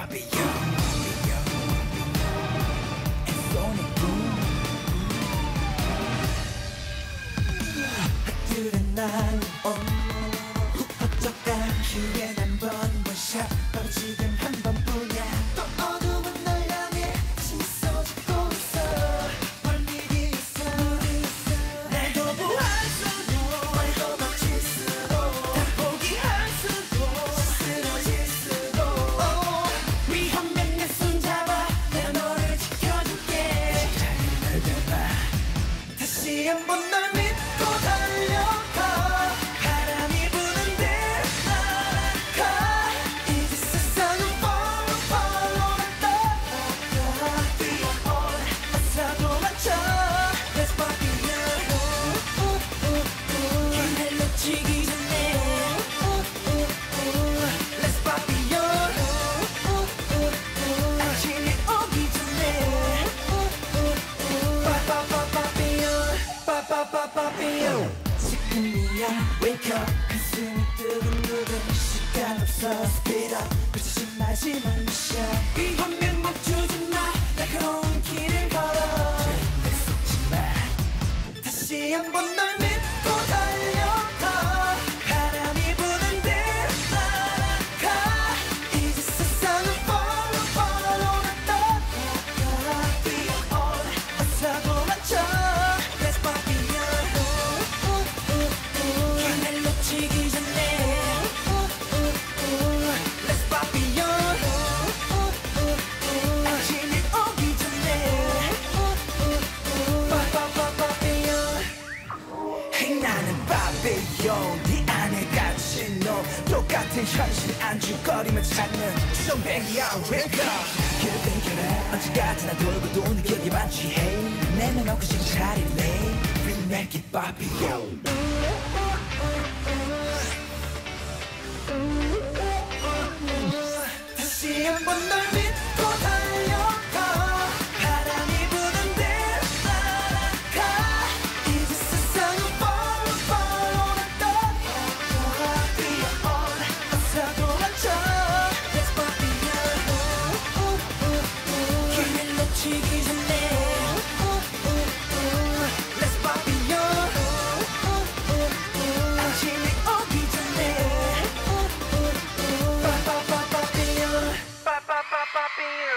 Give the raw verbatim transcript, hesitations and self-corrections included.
papillon, and sonic boom. 핫들은 날 어쩌까 기회 난 번 원샷 바로 지금 한 번뿐이야. 또 어둠은 널 향해 치솟고 있어. 뭘 미리겠어 날도 보할수록 말도 막칠수록 다 포기할수록 쓰러질수록 위험면 내 손 잡아 내가 너를 지켜줄게. 날 닮아 다시 한번 널 믿고 달려가. 바람이 부는데 날아가. 이제 세상은 follow follow 날 따라가. 뛰어올 어서 도망쳐. Let's papillon. 기회를 놓치기 전에 Let's papillon. 아침이 오기 전에 빠빠빠빠삐용 빠빠빠빠삐용. 지금이야 wake up. 가슴이 두근두근 시간 없어 speed up. 그치지 마지막 미션. 위험면 멈추지 마. 날카로운 길을 걸어. 내 속지 마. 다시 한번 널 믿고 달려가. 바람이 부는데 날아가. 이제 세상은 follow follow 날 따라가. 뛰어올 어서 도망쳐. Let's papillon. 기회를 놓치기 전에 Let's papillon. 아침이 오기 전에 빠빠빠빠삐용. Hey, 나는 papillon. 네 안에 갇힌 너. 똑같은 현실 안주거리며 찾는 좀백이야 wake up. 길을 땡겨라. 언제까지나 돌고 도는 기억에만 취해. 내면 없고 정찰일래. We make it papillon. 다시 한번 널 믿고 달려가. 바람이 부는데 날아가. 이제 세상은 follow follow 날 따라가. 뛰어올 어서 도망쳐. Let's papillon. 기회를 놓치기 전에 Let's papillon. 아침이 오기 전에 빠빠빠빠삐용 빠빠빠빠삐용.